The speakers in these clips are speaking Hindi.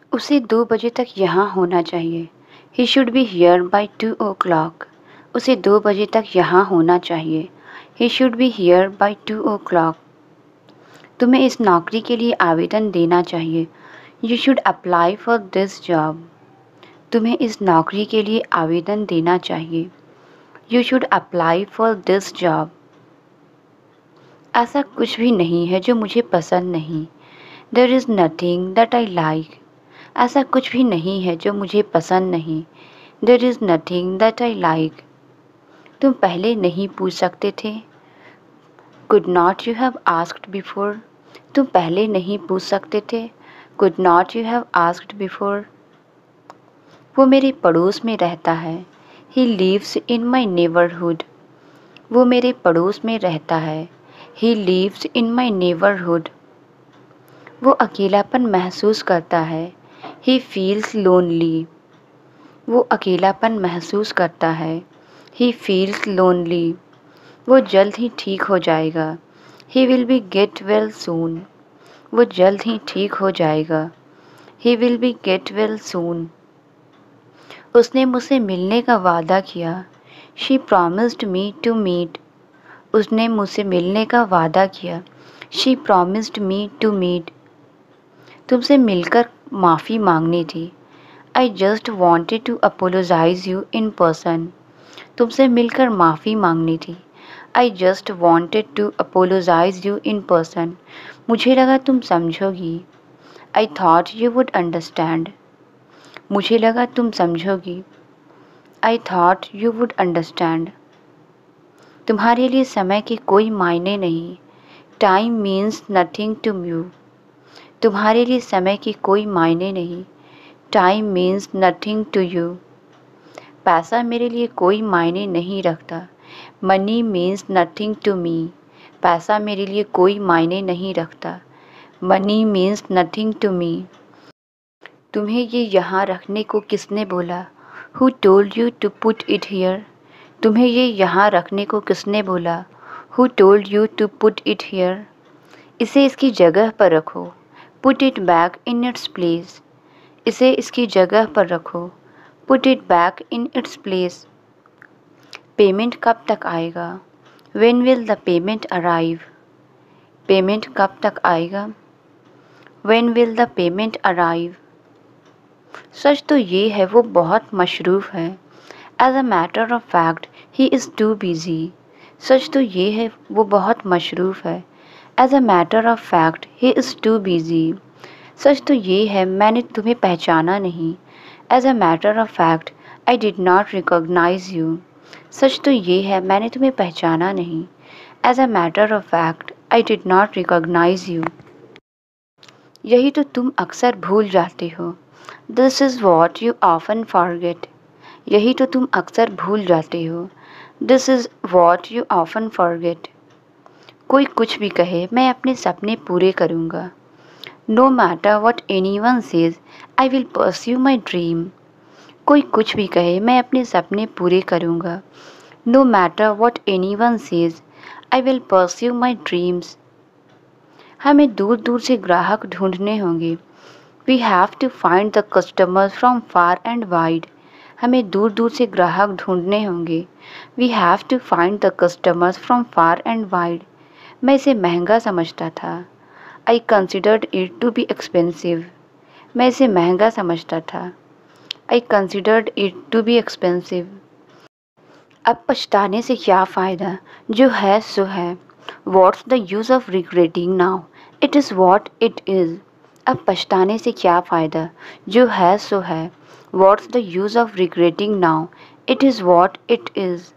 उसे 2 बजे तक यहाँ होना चाहिए। He should be here by 2 o'clock। उसे 2 बजे तक यहाँ होना चाहिए। He should be here by 2 o'clock। तुम्हें इस नौकरी के लिए आवेदन देना चाहिए। You should apply for this job. तुम्हें इस नौकरी के लिए आवेदन देना चाहिए। You should apply for this job. ऐसा कुछ भी नहीं है जो मुझे पसंद नहीं। There is nothing that I like. ऐसा कुछ भी नहीं है जो मुझे पसंद नहीं। There is nothing that I like. तुम पहले नहीं पूछ सकते थे। Could not you have asked before. तुम पहले नहीं पूछ सकते थे। Could not you have asked before. वो मेरे पड़ोस में रहता है। He lives in my neighbourhood. वो मेरे पड़ोस में रहता है। He lives in my neighbourhood. वो अकेलापन महसूस करता है। He feels lonely. वो अकेलापन महसूस करता है। He feels lonely. वो जल्द ही ठीक हो जाएगा। He will be get well soon. वो जल्द ही ठीक हो जाएगा। He will be get well सून। उसने मुझसे मिलने का वादा किया। She promised me to meet. उसने मुझसे मिलने का वादा किया। She promised me to meet. तुमसे मिलकर माफ़ी मांगनी थी। I just wanted to apologise you in person. तुमसे मिलकर माफ़ी मांगनी थी। I just wanted to apologise you in person. मुझे लगा तुम समझोगी। I thought you would understand. मुझे लगा तुम समझोगी। I thought you would understand. तुम्हारे लिए समय के कोई मायने नहीं। Time means nothing to you. तुम्हारे लिए समय के कोई मायने नहीं। Time means nothing to you. पैसा मेरे लिए कोई मायने नहीं रखता। Money means nothing to me. पैसा मेरे लिए कोई मायने नहीं रखता। Money means nothing to me. तुम्हें ये यहाँ रखने को किसने बोला? Who told you to put it here. तुम्हें ये यहाँ रखने को किसने बोला? Who told you to put it here. इसे इसकी जगह पर रखो। Put it back in its place. इसे इसकी जगह पर रखो। Put it back in its place. Payment कब तक आएगा? When will the payment arrive? Payment कब तक आएगा? When will the payment arrive? सच तो ये है वो बहुत मशरूफ़ है। As a matter of fact, he is too busy. सच तो ये है वो बहुत मशरूफ़ है। As a matter of fact, he is too busy. सच तो ये है मैंने तुम्हें पहचाना नहीं। As a matter of fact, I did not recognize you. सच तो ये है मैंने तुम्हें पहचाना नहीं। As a matter of fact, I did not recognize you. यही तो तुम अक्सर भूल जाते हो। This is what you often forget. यही तो तुम अक्सर भूल जाते हो। This is what you often forget. कोई कुछ भी कहे मैं अपने सपने पूरे करूँगा। No matter what anyone says, I will pursue my dream. कोई कुछ भी कहे मैं अपने सपने पूरे करूँगा। No matter what anyone says, I will pursue my dreams. हमें दूर दूर से ग्राहक ढूंढने होंगे। We have to find the customers from far and wide. हमें दूर दूर से ग्राहक ढूंढने होंगे। We have to find the customers from far and wide. मैं इसे महंगा समझता था। I considered it to be expensive. मैं इसे महंगा समझता था। I considered it to be expensive. अब पछताने से क्या फ़ायदा? जो है सो है। What's the use of regretting now? It is what it is. अब पछताने से क्या फ़ायदा? जो है सो है। What's the use of regretting now? It is what it is.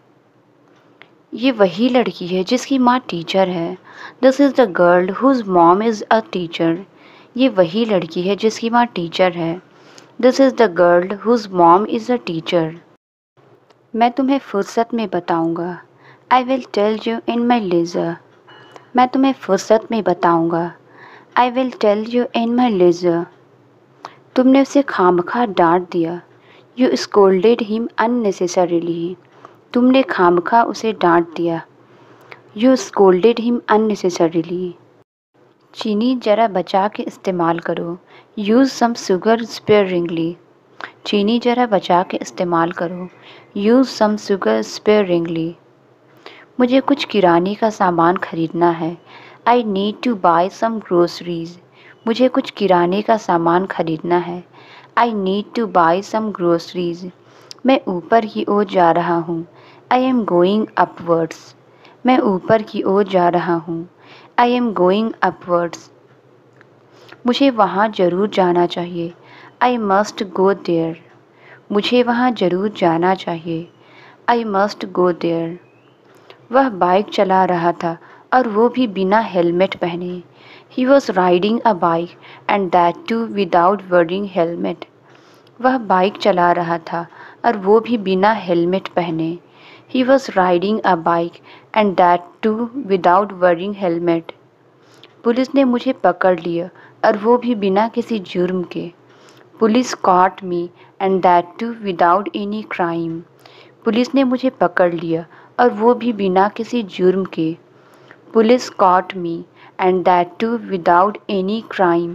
ये वही लड़की है जिसकी माँ टीचर है। This is the girl whose mom is a teacher. ये वही लड़की है जिसकी माँ टीचर है। This is the girl whose mom is a teacher. मैं तुम्हें फुर्सत में बताऊंगा। I will tell you in my leisure. मैं तुम्हें फुर्सत में बताऊंगा। I will tell you in my leisure. तुमने उसे खामखा डांट दिया। You scolded him unnecessarily. तुमने खामखा उसे डांट दिया। You scolded him unnecessarily. चीनी ज़रा बचा के इस्तेमाल करो। Use some sugar sparingly. चीनी ज़रा बचा के इस्तेमाल करो। Use some sugar sparingly. मुझे कुछ किराने का सामान खरीदना है। I need to buy some groceries. मुझे कुछ किराने का सामान खरीदना है। I need to buy some groceries. मैं ऊपर की ओर जा रहा हूँ। I am going upwards. मैं ऊपर की ओर जा रहा हूँ। I am going upwards. मुझे वहाँ ज़रूर जाना चाहिए। I must go there. मुझे वहाँ ज़रूर जाना चाहिए। I must go there. वह बाइक चला रहा था और वो भी बिना हेलमेट पहने। He was riding a bike and that too without wearing helmet. वह बाइक चला रहा था और वो भी बिना हेलमेट पहने। He was riding a bike and that too without wearing helmet. Police ने मुझे पकड़ लिया और वो भी बिना किसी जुर्म के। Police caught me and that too without any crime. Police ने मुझे पकड़ लिया और वो भी बिना किसी जुर्म के। Police caught me and that too without any crime.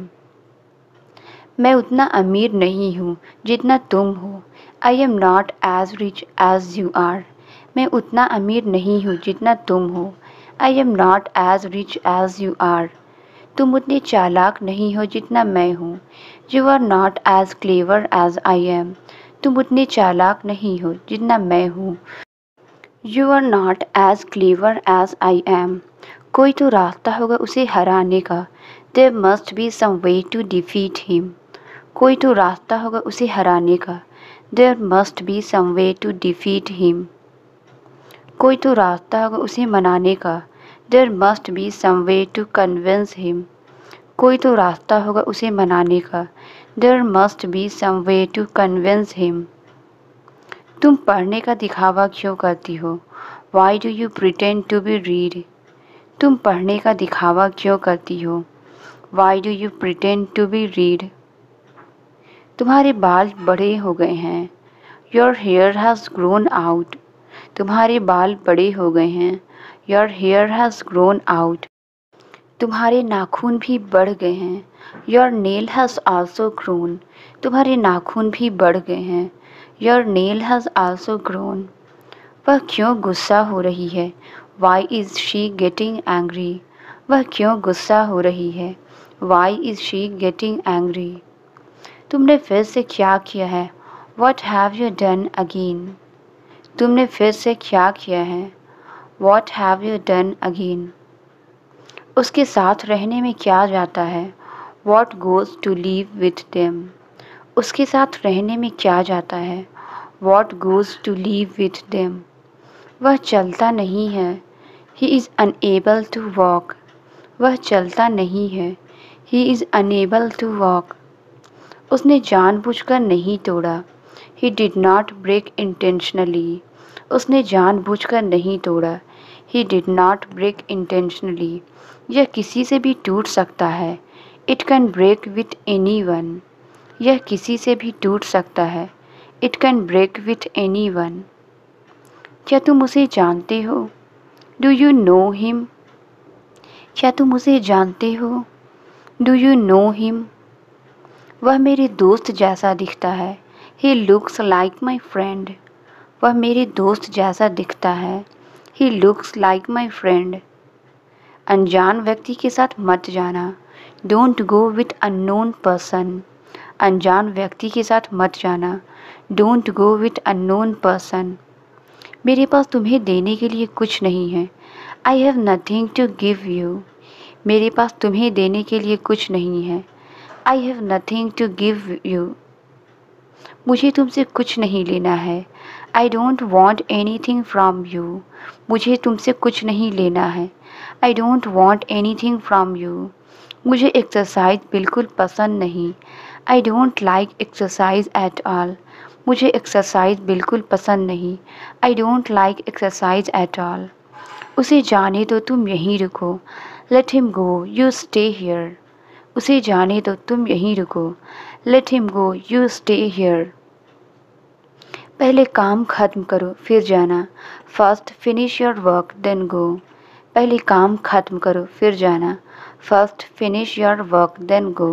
मैं उतना अमीर नहीं हूँ जितना तुम हो। I am not as rich as you are. मैं उतना अमीर नहीं हूँ जितना तुम हो। I am not as rich as you are. तुम उतने चालाक नहीं हो जितना मैं हूँ। You are not as clever as I am. तुम उतने चालाक नहीं हो जितना मैं हूँ। You are not as clever as I am. कोई तो रास्ता होगा उसे हराने का। There must be some way to defeat him. कोई तो रास्ता होगा उसे हराने का। There must be some way to defeat him. कोई तो रास्ता होगा उसे मनाने का। There must be some way to convince him. कोई तो रास्ता होगा उसे मनाने का। There must be some way to convince him. तुम पढ़ने का दिखावा क्यों करती हो? Why do you pretend to be read. तुम पढ़ने का दिखावा क्यों करती हो? Why do you pretend to be read. तुम्हारे बाल बड़े हो गए हैं। Your hair has grown out. तुम्हारे बाल बड़े हो गए हैं। Your hair has grown out. तुम्हारे नाखून भी बढ़ गए हैं। Your nail has also grown. तुम्हारे नाखून भी बढ़ गए हैं। Your nail has also grown. वह क्यों गुस्सा हो रही है? Why is she getting angry. वह क्यों गुस्सा हो रही है? Why is she getting angry. तुमने फिर से क्या किया है? What have you done again. तुमने फिर से क्या किया है? What have you done again. उसके साथ रहने में क्या जाता है? What goes to live with them. उसके साथ रहने में क्या जाता है? What goes to live with them. वह चलता नहीं है। He is unable to walk. वह चलता नहीं है। He is unable to walk. उसने जानबूझकर नहीं तोड़ा। He did not break intentionally. उसने जानबूझकर नहीं तोड़ा। He did not break intentionally. यह किसी से भी टूट सकता है। It can break with any one. यह किसी से भी टूट सकता है। It can break with any one. क्या तुम उसे जानते हो? Do you know him. क्या तुम उसे जानते हो? Do you know him. वह मेरे दोस्त जैसा दिखता है। He looks like my friend. वह मेरे दोस्त जैसा दिखता है। He looks like my friend. अनजान व्यक्ति के साथ मत जाना। Don't go with unknown person. अनजान व्यक्ति के साथ मत जाना। Don't go with unknown person. मेरे पास तुम्हें देने के लिए कुछ नहीं है। I have nothing to give you. मेरे पास तुम्हें देने के लिए कुछ नहीं है। I have nothing to give you. मुझे तुमसे कुछ नहीं लेना है। I don't want anything from you. मुझे तुमसे कुछ नहीं लेना है। I don't want anything from you. मुझे एक्सरसाइज बिल्कुल पसंद नहीं। I don't like exercise at all. मुझे एक्सरसाइज बिल्कुल पसंद नहीं। I don't like exercise at all. उसे जाने दो, तुम यहीं रुको। Let him go, you stay here. उसे जाने दो, तुम यहीं रुको। Let him go, you stay here. पहले काम खत्म करो फिर जाना। First finish your work then go. पहले काम खत्म करो फिर जाना। First finish your work then go.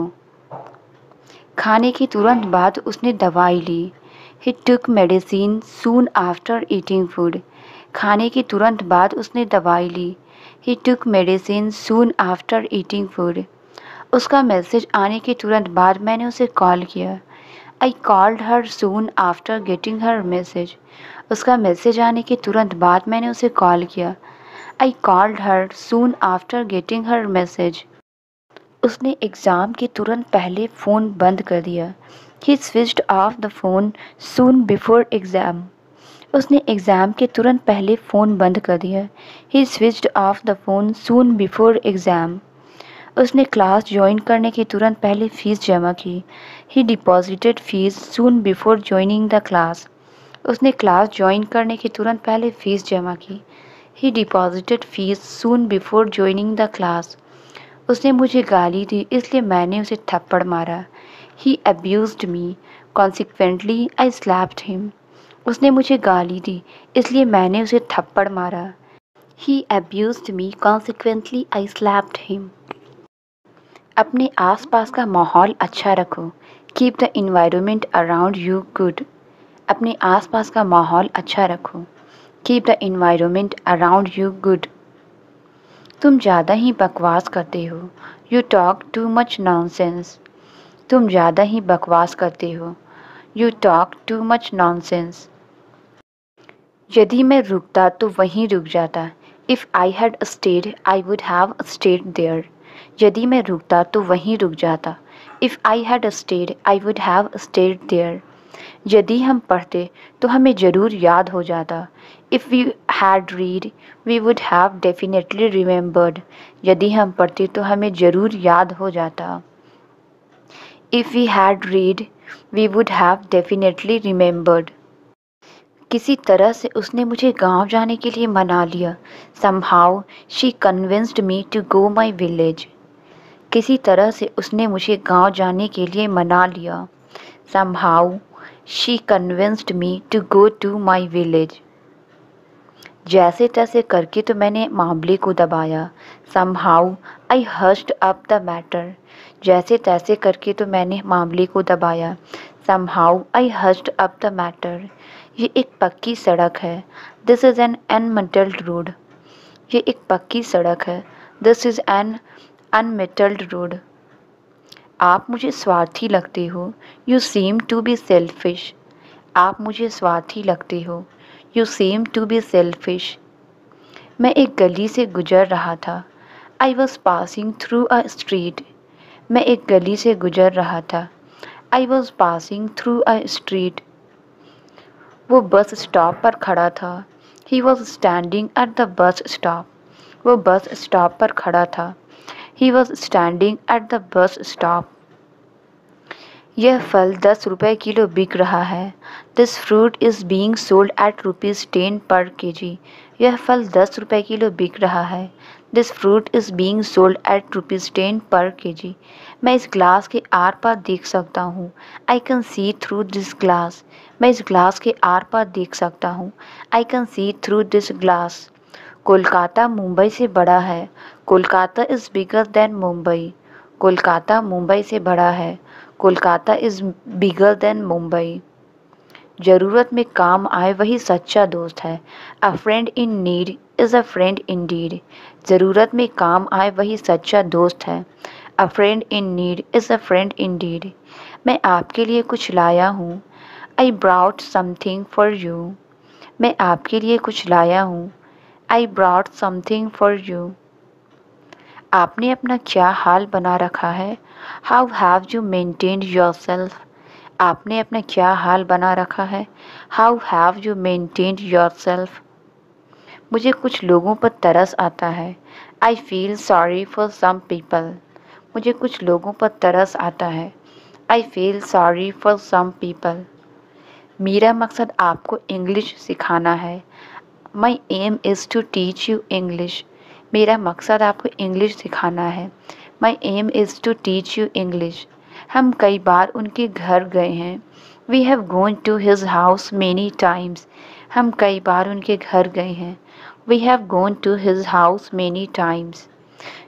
खाने के तुरंत बाद उसने दवाई ली। He took medicine soon after eating food. खाने के तुरंत बाद उसने दवाई ली। He took medicine soon after eating food. उसका मैसेज आने के तुरंत बाद मैंने उसे कॉल किया। I called her soon after getting her message. उसका मैसेज आने के तुरंत बाद मैंने उसे कॉल किया। I called her soon after getting her message. उसने एग्ज़ाम के तुरंत पहले फ़ोन बंद कर दिया। He switched off the phone soon before exam. उसने एग्ज़ाम के तुरंत पहले फ़ोन बंद कर दिया। He switched off the phone soon before exam. उसने क्लास ज्वाइन करने के तुरंत पहले फ़ीस जमा की। He deposited fees soon before joining the class. उसने क्लास ज्वाइन करने के तुरंत पहले फ़ीस जमा की। He deposited fees soon before joining the class. उसने मुझे गाली दी इसलिए मैंने उसे थप्पड़ मारा। He abused me consequently I slapped him. उसने मुझे गाली दी इसलिए मैंने उसे थप्पड़ मारा। He abused me consequently I slapped him. अपने आसपास का माहौल अच्छा रखो। Keep the environment around you good. अपने आसपास का माहौल अच्छा रखो। Keep the environment around you good. तुम ज़्यादा ही बकवास करते हो। You talk too much nonsense. तुम ज़्यादा ही बकवास करते हो। You talk too much nonsense. यदि मैं रुकता तो वहीं रुक जाता। If I had stayed I would have stayed there. यदि मैं रुकता तो वहीं रुक जाता। If I had stayed I would have stayed there. यदि हम पढ़ते तो हमें ज़रूर याद हो जाता। If we had read we would have definitely remembered. यदि हम पढ़ते तो हमें ज़रूर याद हो जाता। If we had read we would have definitely remembered. किसी तरह से उसने मुझे गांव जाने के लिए मना लिया। Somehow she convinced me to go my village. किसी तरह से उसने मुझे गांव जाने के लिए मना लिया। Somehow she convinced me to go to my village. जैसे तैसे करके तो मैंने मामले को दबाया। Somehow I hushed up the matter. जैसे तैसे करके तो मैंने मामले को दबाया। Somehow I hushed up the matter. ये एक पक्की सड़क है। This is an unmetalled road. ये एक पक्की सड़क है। This is an unmetalled road. आप मुझे स्वार्थी लगते हो। You seem to be selfish. आप मुझे स्वार्थी लगते हो। You seem to be selfish. मैं एक गली से गुजर रहा था। I was passing through a street. मैं एक गली से गुजर रहा था। I was passing through a street. वो बस स्टॉप पर खड़ा था। He was standing at the bus stop. वो बस स्टॉप पर खड़ा था। He was standing at the bus stop. यह फल 10 रुपये किलो बिक रहा है। This fruit is being sold at ₹10 per KG. यह फल 10 रुपये किलो बिक रहा है। This fruit is being sold at ₹10 per KG. मैं इस ग्लास के आर पार देख सकता हूँ। I can see through this glass. मैं इस ग्लास के आर पार देख सकता हूँ। I can see through this glass. Kolkata Mumbai से बड़ा है। Kolkata is bigger than Mumbai. Kolkata Mumbai से बड़ा है। Kolkata is bigger than Mumbai. ज़रूरत में काम आए वही सच्चा दोस्त है। A friend in need is a friend indeed. ज़रूरत में काम आए वही सच्चा दोस्त है। A friend in need is a friend indeed. मैं आपके लिए कुछ लाया हूँ। I brought something for you. मैं आपके लिए कुछ लाया हूँ। I brought something for you. आपने अपना क्या हाल बना रखा है। How have you maintained yourself. आपने अपना क्या हाल बना रखा है। How have you maintained yourself. मुझे कुछ लोगों पर तरस आता है। I feel sorry for some people. मुझे कुछ लोगों पर तरस आता है। I feel sorry for some people. मेरा मकसद आपको इंग्लिश सिखाना है। My aim is to teach you English. मेरा मकसद आपको इंग्लिश सिखाना है। My aim is to teach you English. हम कई बार उनके घर गए हैं। We have gone to his house many times. हम कई बार उनके घर गए हैं। We have gone to his house many times.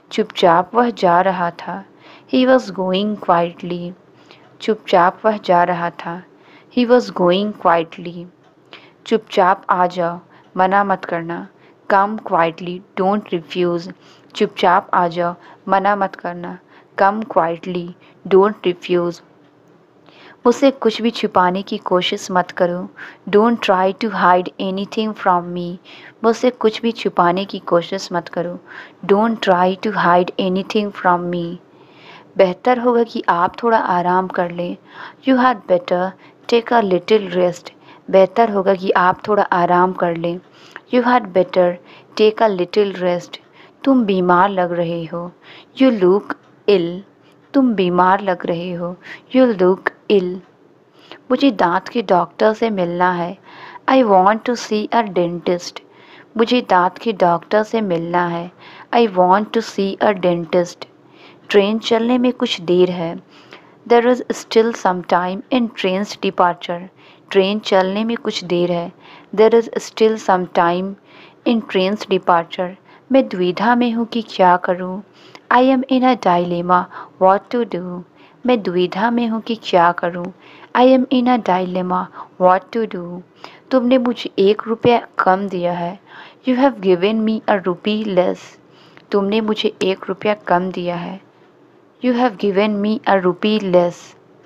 चुपचाप वह जा रहा था। He was going quietly. चुपचाप वह जा रहा था। He was going quietly. चुपचाप आ जाओ, मना मत करना। Come quietly, don't refuse. चुपचाप आ जाओ, मना मत करना। Come quietly, don't refuse. मुझसे कुछ भी छुपाने की कोशिश मत करो। Don't try to hide anything from me. मुझसे कुछ भी छुपाने की कोशिश मत करो। Don't try to hide anything from me. बेहतर होगा कि आप थोड़ा आराम कर लें। You had better take a little rest. बेहतर होगा कि आप थोड़ा आराम कर लें। You had better take a little rest. तुम बीमार लग रहे हो। You look ill. तुम बीमार लग रहे हो। You look ill. मुझे दांत के डॉक्टर से मिलना है। I want to see a dentist. मुझे दांत के डॉक्टर से मिलना है। I want to see a dentist. Train चलने में कुछ देर है। There is still some time in train's departure. Train चलने में कुछ देर है। There is still some time in train's departure. मैं दुविधा में हूँ कि क्या करूँ। I am in a dilemma what to do. मैं दुविधा में हूँ कि क्या करूँ। I am in a dilemma what to do. तुमने मुझे 1 रुपया कम दिया है। You have given me a rupee less. तुमने मुझे 1 रुपया कम दिया है। You have given me a rupee less.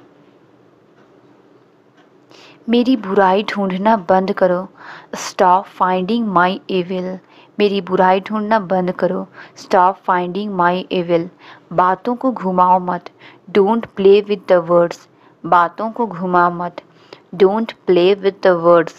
मेरी बुराई ढूंढना बंद करो। Stop finding my evil. मेरी बुराई ढूंढना बंद करो। Stop finding my evil. बातों को घुमाओ मत। Don't play with the words. बातों को घुमाओ मत। Don't play with the words.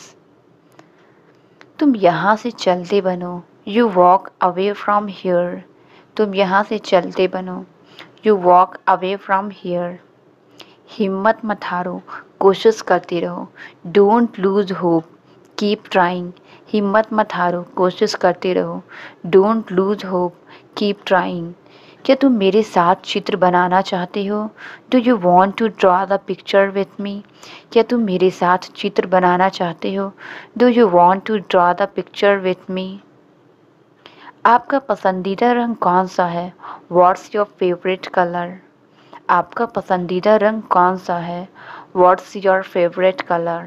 तुम यहाँ से चलते बनो। You walk away from here. तुम यहाँ से चलते बनो। You walk away from here. हिम्मत मत हारो, कोशिश करते रहो। Don't lose hope, keep trying. हिम्मत मत हारो, कोशिश करते रहो। Don't lose hope, keep trying. क्या तुम मेरे साथ चित्र बनाना चाहते हो? Do you want to draw the picture with me? क्या तुम मेरे साथ चित्र बनाना चाहते हो? Do you want to draw the picture with me? आपका पसंदीदा रंग कौन सा है? What's your favourite colour? आपका पसंदीदा रंग कौन सा है? What's your favourite colour?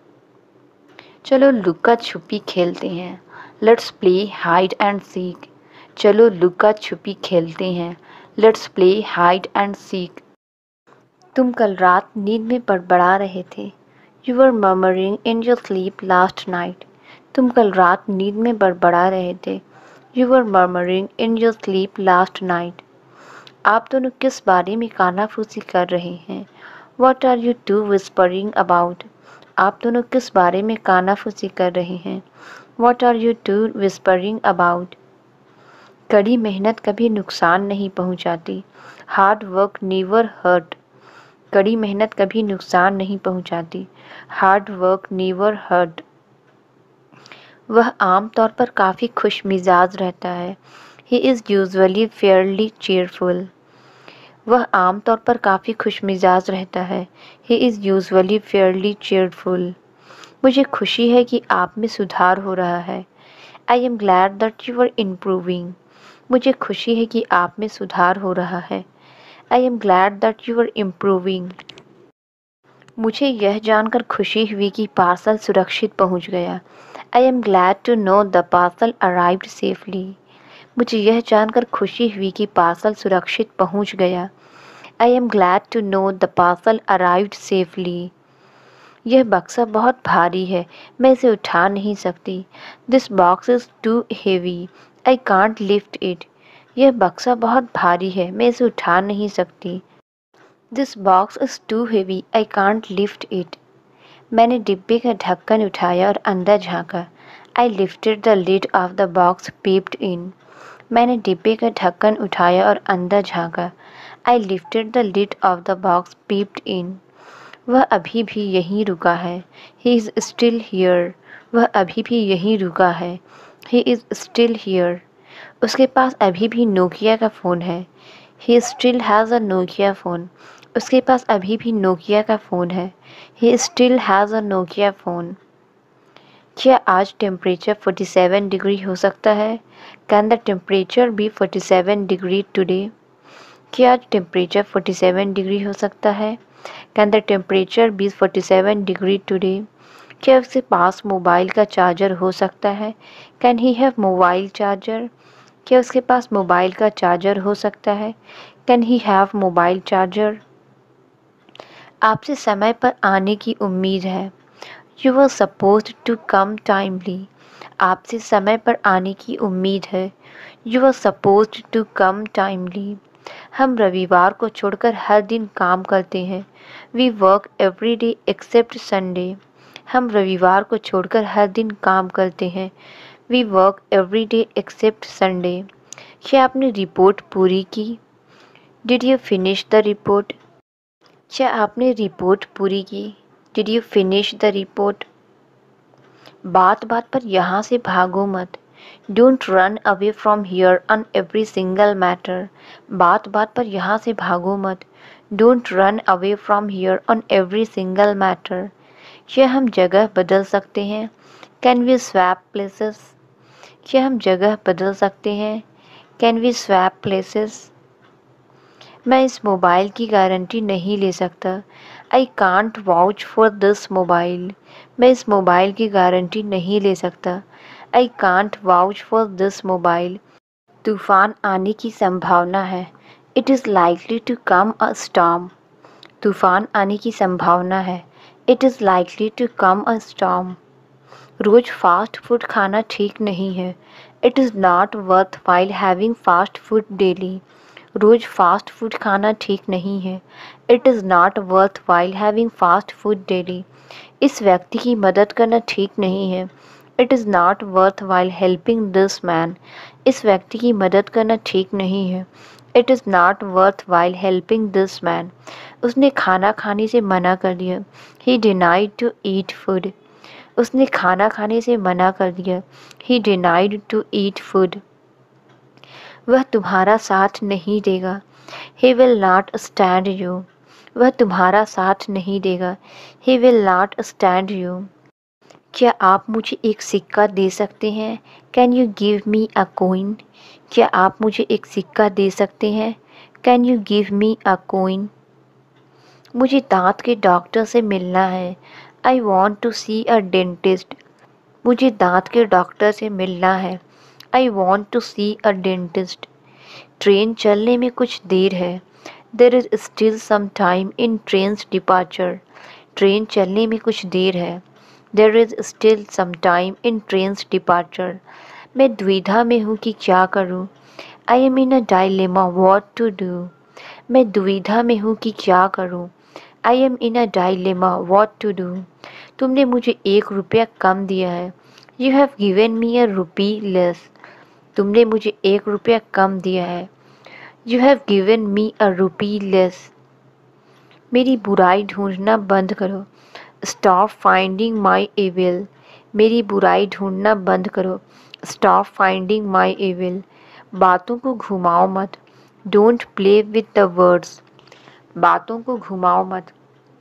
चलो लुका छुपी खेलते हैं। Let's play hide and seek. चलो लुका छुपी खेलते हैं। Let's play hide and seek. तुम कल रात नींद में बड़बड़ा रहे थे। You were murmuring in your sleep last night. तुम कल रात नींद में बड़बड़ा रहे थे। You were murmuring in your sleep last night. आप दोनों किस बारे में कानाफूसी कर रहे हैं? What are you two whispering about? आप दोनों किस बारे में कानाफूसी कर रहे हैं? What are you two whispering about? कड़ी मेहनत कभी नुकसान नहीं पहुंचाती। Hard work never hurt. कड़ी मेहनत कभी नुकसान नहीं पहुंचाती। Hard work never hurt. वह आमतौर पर काफ़ी खुश मिजाज रहता है। He is usually fairly cheerful. वह आमतौर पर काफ़ी खुश मिजाज रहता है। He is usually fairly cheerful. मुझे खुशी है कि आप में सुधार हो रहा है। I am glad that you are improving. मुझे खुशी है कि आप में सुधार हो रहा है। I am glad that you are improving. मुझे यह जानकर खुशी हुई कि पार्सल सुरक्षित पहुंच गया। I am glad to know the parcel arrived safely. मुझे यह जानकर खुशी हुई कि पार्सल सुरक्षित पहुंच गया। I am glad to know the parcel arrived safely. यह बक्सा बहुत भारी है, मैं इसे उठा नहीं सकती। This box is too heavy. I can't lift it. यह बक्सा बहुत भारी है, मैं इसे उठा नहीं सकती। This box is too heavy. I can't lift it. मैंने डिब्बे का ढक्कन उठाया और अंदर झाँका। I lifted the lid of the box, peeped in. मैंने डिब्बे का ढक्कन उठाया और अंदर झाँका। I lifted the lid of the box, peeped in. वह अभी भी यहीं रुका है। He is still here. वह अभी भी यहीं रुका है। He is still here. उसके पास अभी भी नोकिया का फ़ोन है। He still has a Nokia phone. उसके पास अभी भी नोकिया का फ़ोन है। He still has a Nokia phone. क्या आज टेम्परेचर 47 डिग्री हो सकता है? Can the temperature be 47 degree today? क्या आज टेम्परेचर 47 डिग्री हो सकता है? Can the temperature be 47 degree today? क्या उसके पास मोबाइल का चार्जर हो सकता है? Can he have mobile charger? क्या उसके पास मोबाइल का चार्जर हो सकता है? Can he have mobile charger? आपसे समय पर आने की उम्मीद है। You were supposed to come timely. आपसे समय पर आने की उम्मीद है। You were supposed to come timely. हम रविवार को छोड़कर हर दिन काम करते हैं। We work every day except Sunday. हम रविवार को छोड़कर हर दिन काम करते हैं। We work every day except Sunday. क्या आपने रिपोर्ट पूरी की? Did you finish the report? क्या आपने रिपोर्ट पूरी की? Did you finish the report? बात बात पर यहाँ से भागो मत। Don't run away from here on every single matter. बात बात पर यहाँ से भागो मत। Don't run away from here on every single matter. क्या हम जगह बदल सकते हैं? Can we swap places? क्या हम जगह बदल सकते हैं? Can we swap places? मैं इस मोबाइल की गारंटी नहीं ले सकता। I can't vouch for this mobile. मैं इस मोबाइल की गारंटी नहीं ले सकता। I can't vouch for this mobile. तूफान आने की संभावना है। It is likely to come a storm. तूफान आने की संभावना है। It is likely to come a storm. रोज़ फास्ट फूड खाना ठीक नहीं है। It is not worth while having fast food daily. रोज़ फास्ट फूड खाना ठीक नहीं है। It is not worth while having fast food daily. इस व्यक्ति की मदद करना ठीक नहीं है। It is not worth while helping this man. इस व्यक्ति की मदद करना ठीक नहीं है। It is not worth while helping this man. उसने खाना खाने से मना कर दिया। He denied to eat food. उसने खाना खाने से मना कर दिया। He denied to eat food. वह तुम्हारा साथ नहीं देगा। He will not stand you. वह तुम्हारा साथ नहीं देगा। He will not stand you. क्या आप मुझे एक सिक्का दे सकते हैं? Can you give me a coin? क्या आप मुझे एक सिक्का दे सकते हैं? Can you give me a coin? मुझे दांत के डॉक्टर से मिलना है। I want to see a dentist. मुझे दांत के डॉक्टर से मिलना है। I want to see a dentist. Train चलने में कुछ देर है। There is still some time in train's departure. Train चलने में कुछ देर है। There is still some time in train's departure. मैं दुविधा में हूँ कि क्या करूँ। I am in a dilemma what to do. मैं दुविधा में हूँ कि क्या करूँ। I am in a dilemma what to do. तुमने मुझे 1 रुपया कम दिया है। You have given me a rupee less. तुमने मुझे 1 रुपया कम दिया है। You have given me a rupee less. मेरी बुराई ढूंढना बंद करो। Stop finding my evil. मेरी बुराई ढूंढना बंद करो। Stop finding my evil. बातों को घुमाओ मत। Don't play with the words. बातों को घुमाओ मत।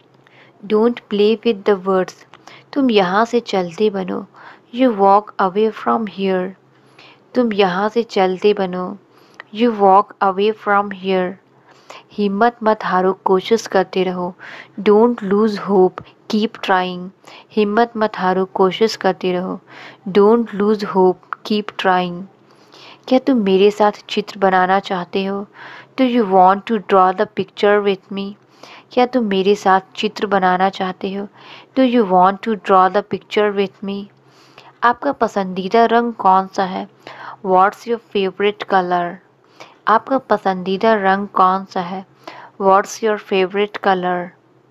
Don't play with the words. तुम यहाँ से चलते बनो। You walk away from here. तुम यहाँ से चलते बनो। You walk away from here. हिम्मत मत हारो, कोशिश करते रहो। Don't lose hope, keep trying. हिम्मत मत हारो, कोशिश करते रहो। Don't lose hope, keep trying. क्या तुम मेरे साथ चित्र बनाना चाहते हो? Do you want to draw the picture with me? क्या तुम मेरे साथ चित्र बनाना चाहते हो? Do you want to draw the picture with me? आपका पसंदीदा रंग कौन सा है? What's your favourite colour? आपका पसंदीदा रंग कौन सा है? What's your favourite colour?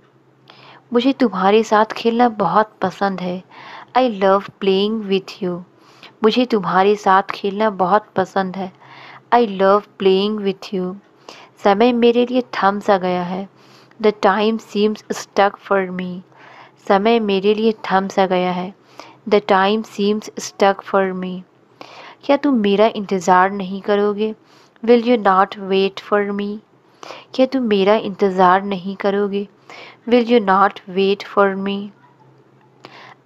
मुझे तुम्हारे साथ खेलना बहुत पसंद है। I love playing with you. मुझे तुम्हारे साथ खेलना बहुत पसंद है। I love playing with you. समय मेरे लिए थम सा गया है। The time seems stuck for me. समय मेरे लिए थम सा गया है। The time seems stuck for me. क्या तुम मेरा इंतज़ार नहीं करोगे? Will you not wait for me? क्या तुम मेरा इंतज़ार नहीं करोगे? Will you not wait for me?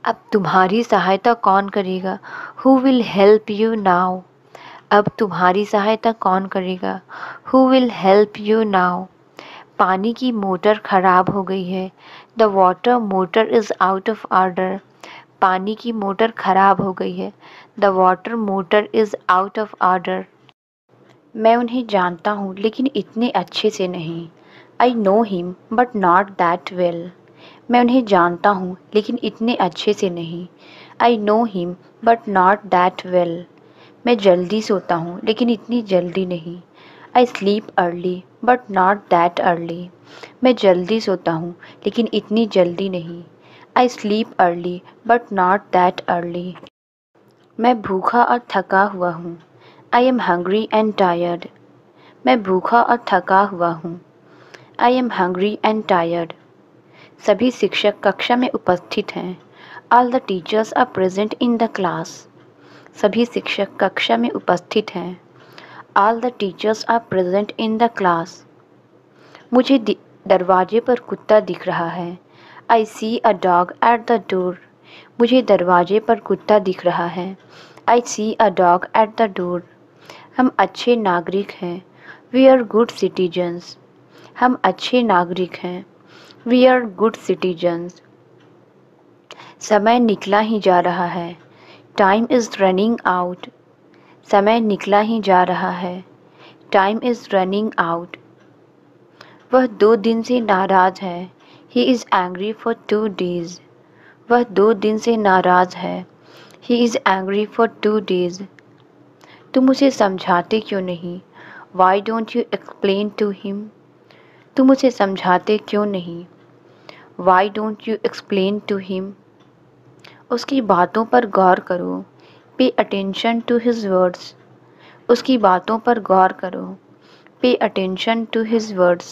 अब तुम्हारी सहायता कौन करेगा? Who will help you now? अब तुम्हारी सहायता कौन करेगा? Who will help you now? पानी की मोटर खराब हो गई है। The water motor is out of order. पानी की मोटर खराब हो गई है। The water motor is out of order. मैं उन्हें जानता हूँ लेकिन इतने अच्छे से नहीं। I know him but not that well. मैं उन्हें जानता हूँ लेकिन इतने अच्छे से नहीं। I know him but not that well. मैं जल्दी सोता हूँ लेकिन इतनी जल्दी नहीं। I sleep early but not that early. मैं जल्दी सोता हूँ लेकिन इतनी जल्दी नहीं। I sleep early but not that early. मैं भूखा और थका हुआ हूँ। I am hungry and tired. मैं भूखा और थका हुआ हूँ। I am hungry and tired. सभी शिक्षक कक्षा में उपस्थित हैं। All the teachers are present in the class. सभी शिक्षक कक्षा में उपस्थित हैं। All the teachers are present in the class. मुझे दरवाजे पर कुत्ता दिख रहा है। I see a dog at the door. मुझे दरवाजे पर कुत्ता दिख रहा है। I see a dog at the door. हम अच्छे नागरिक हैं। We are good citizens. हम अच्छे नागरिक हैं। We are good citizens. समय निकला ही जा रहा है। Time is running out. समय निकला ही जा रहा है। Time is running out. वह 2 दिन से नाराज़ है। He is angry for 2 days. वह 2 दिन से नाराज़ है। He is angry for 2 days. तुम उसे समझाते क्यों नहीं? Why don't you explain to him? तुम उसे समझाते क्यों नहीं? Why don't you explain to him? उसकी बातों पर गौर करो। Pay attention to his words. उसकी बातों पर गौर करो। Pay attention to his words.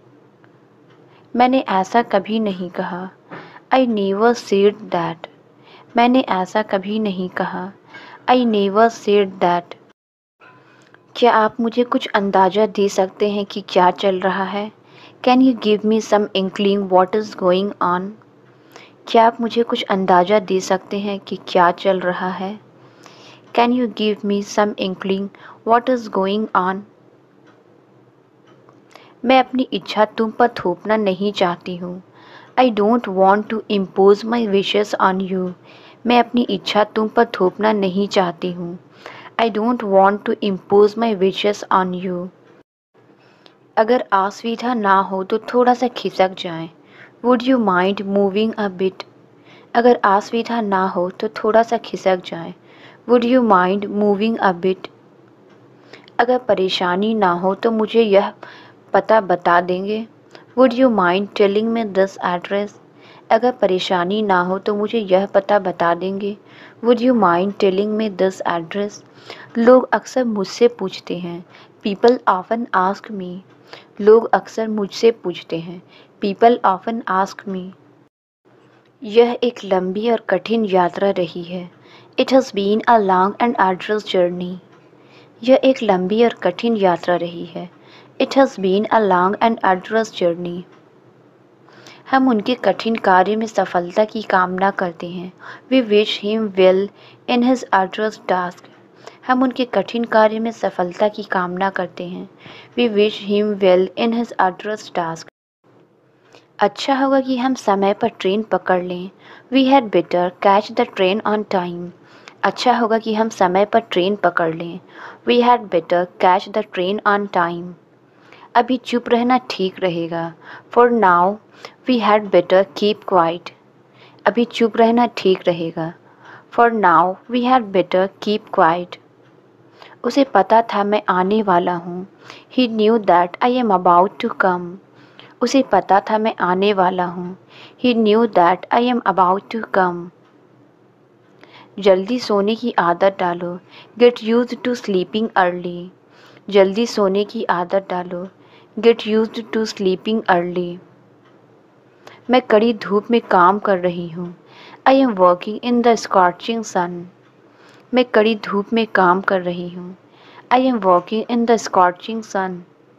मैंने ऐसा कभी नहीं कहा। I never said that. मैंने ऐसा कभी नहीं कहा। I never said that. क्या आप मुझे कुछ अंदाज़ा दे सकते हैं कि क्या चल रहा है? Can you give me some inkling what is going on? क्या आप मुझे कुछ अंदाज़ा दे सकते हैं कि क्या चल रहा है? Can you give me some inkling what is going on? मैं अपनी इच्छा तुम पर थोपना नहीं चाहती हूँ। I don't want to impose my wishes on you. मैं अपनी इच्छा तुम पर थोपना नहीं चाहती हूँ। I don't want to impose my wishes on you. अगर असुविधा ना हो तो थोड़ा सा खिसक जाएं। Would you mind moving a bit? अगर असुविधा ना हो तो थोड़ा सा खिसक जाएं। Would you mind moving a bit? अगर परेशानी ना हो तो मुझे यह पता बता देंगे। Would you mind telling me this address? अगर परेशानी ना हो तो मुझे यह पता बता देंगे। Would you mind telling me this address? लोग अक्सर मुझसे पूछते हैं। People often ask me. लोग अक्सर मुझसे पूछते हैं। People often ask me. यह एक लंबी और कठिन यात्रा रही है। It has been a long and arduous journey. यह एक लंबी और कठिन यात्रा रही है। It has been a long and arduous journey. हम उनके कठिन कार्य में सफलता की कामना करते हैं। We wish him well in his arduous task. हम उनके कठिन कार्य में सफलता की कामना करते हैं। We wish him well in his arduous task. अच्छा होगा कि हम समय पर ट्रेन पकड़ लें। We had better catch the train on time. अच्छा होगा कि हम समय पर ट्रेन पकड़ लें। We had better catch the train on time. अभी चुप रहना ठीक रहेगा। For now, we had better keep quiet. अभी चुप रहना ठीक रहेगा। For now, we had better keep quiet. उसे पता था मैं आने वाला हूँ। He knew that I am about to come. उसे पता था मैं आने वाला हूँ। He knew that I am about to come. जल्दी सोने की आदत डालो। Get used to sleeping early. जल्दी सोने की आदत डालो। Get used to sleeping early. मैं कड़ी धूप में काम कर रही हूँ। I am working in the scorching sun. मैं कड़ी धूप में काम कर रही हूँ। I am working in the scorching sun.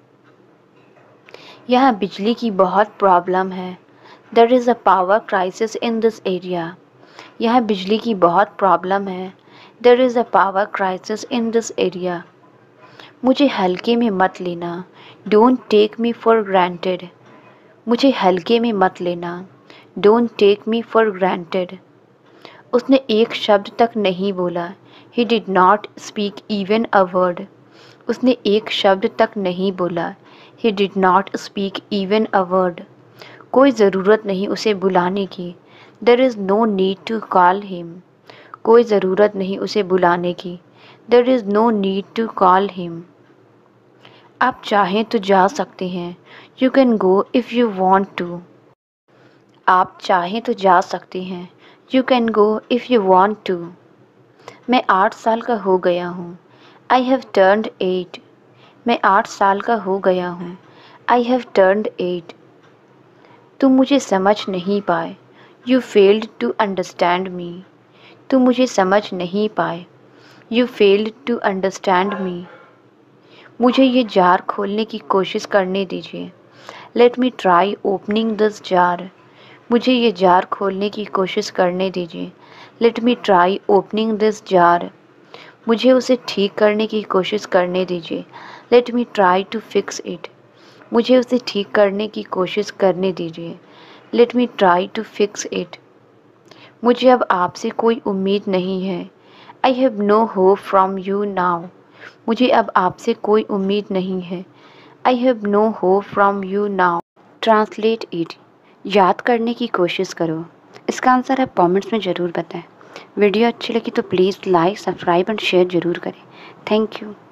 यहाँ बिजली की बहुत प्रॉब्लम है। There is a power crisis in this area. यहाँ बिजली की बहुत प्रॉब्लम है। There is a power crisis in this area. मुझे हल्के में मत लेना। Don't take me for granted. मुझे हल्के में मत लेना। Don't take me for granted. उसने एक शब्द तक नहीं बोला। He did not speak even a word. उसने एक शब्द तक नहीं बोला। He did not speak even a word. कोई ज़रूरत नहीं उसे बुलाने की। There is no need to call him. कोई ज़रूरत नहीं उसे बुलाने की। There is no need to call him. आप चाहें तो जा सकते हैं। You can go if you want to. आप चाहें तो जा सकते हैं। You can go if you want to. मैं 8 साल का हो गया हूँ। I have turned 8। मैं 8 साल का हो गया हूँ। I have turned 8। तुम मुझे समझ नहीं पाए। You failed to understand me. तुम मुझे समझ नहीं पाए। You failed to understand me. मुझे ये जार खोलने की कोशिश करने दीजिए। Let me try opening this jar. मुझे ये जार खोलने की कोशिश करने दीजिए। Let me try opening this jar. मुझे उसे ठीक करने की कोशिश करने दीजिए। Let me try to fix it. मुझे उसे ठीक करने की कोशिश करने दीजिए। Let me try to fix it. मुझे अब आपसे कोई उम्मीद नहीं है। I have no hope from you now. मुझे अब आपसे कोई उम्मीद नहीं है। I have no hope from you now. Translate it. याद करने की कोशिश करो। इसका आंसर आप कमेंट्स में ज़रूर बताएं। वीडियो अच्छी लगी तो please like, subscribe and share ज़रूर करें। Thank you.